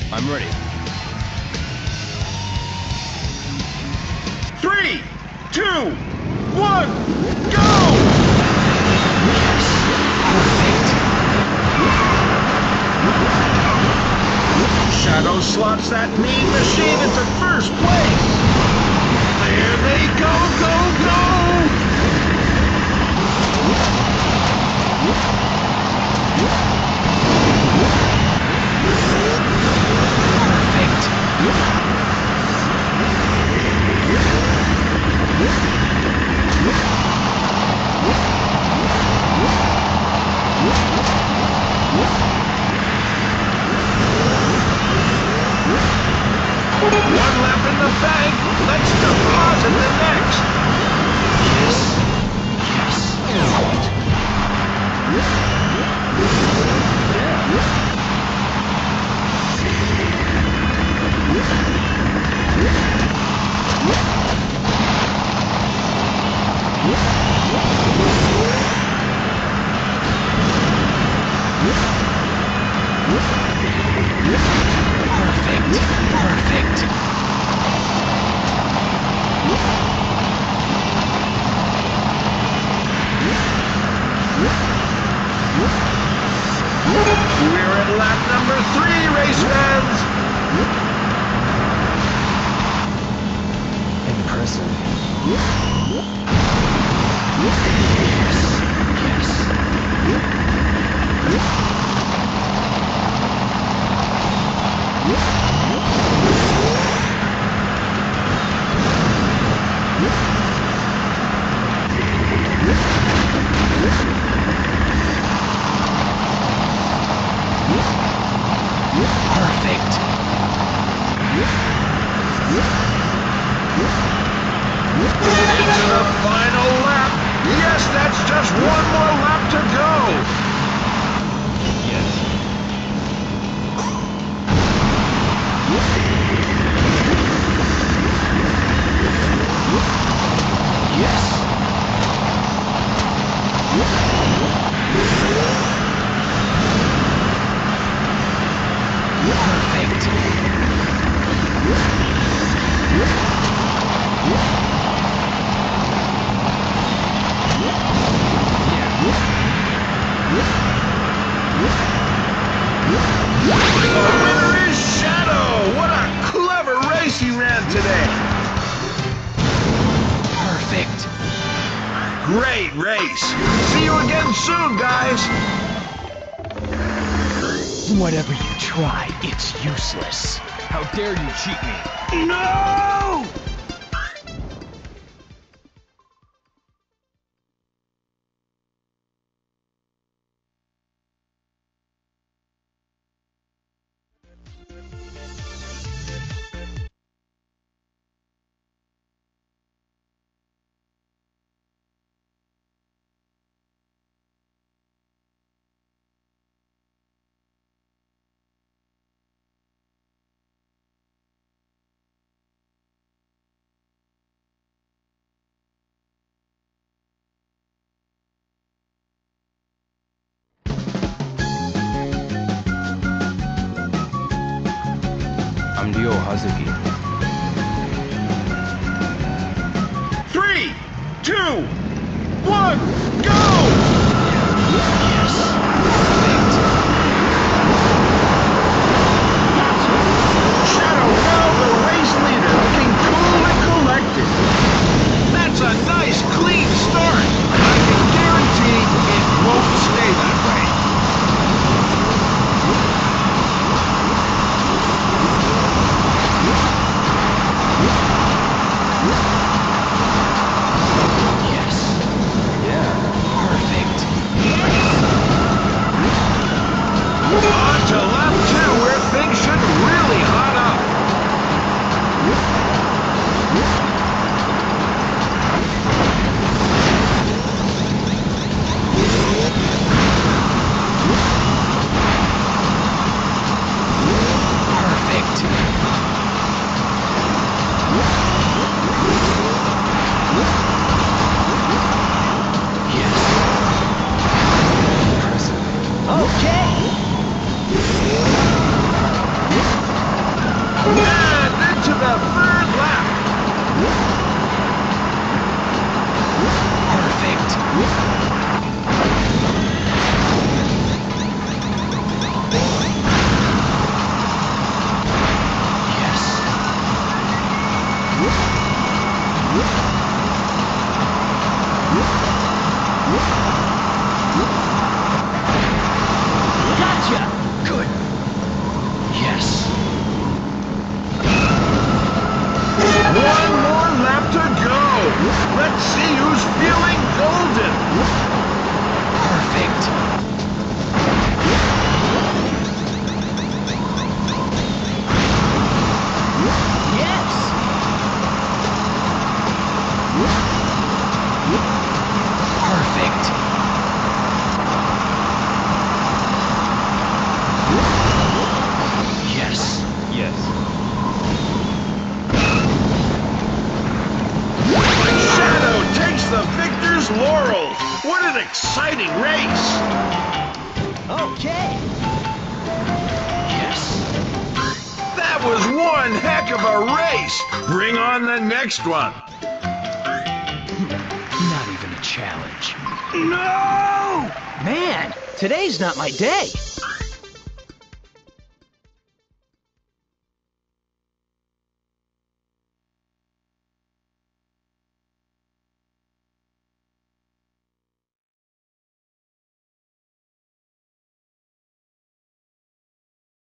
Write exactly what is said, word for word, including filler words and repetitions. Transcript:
I'm ready. Three, two, one, go! Shadow slots that mean machine into first place. There they go, go, go! One lap in the bank. Let's deposit the next. Yes. Yes. We're at lap number three, race fans. Impressive. Into the final lap. Yes, that's just one more lap to go. Yes. The winner is Shadow. What a clever race he ran today. Perfect. Great race. See you again soon, guys. Whatever you try, it's useless. How dare you cheat me? No! I'm Ryo Hazuki. Three, two, one, go! Shadow now the race leader, looking cool and collected. That's a nice, clean start. I can guarantee it won't stay that way. Yeah. And into the third lap. Perfect. Yes. Gotcha! Good. Yes. One more lap to go. Let's see who's feeling golden. Perfect. Yes. Perfect. Yes. Yes. Shadow takes the victor's laurels. What an exciting race. Okay. Yes. That was one heck of a race. Bring on the next one. Not even a challenge. No! Man, today's not my day.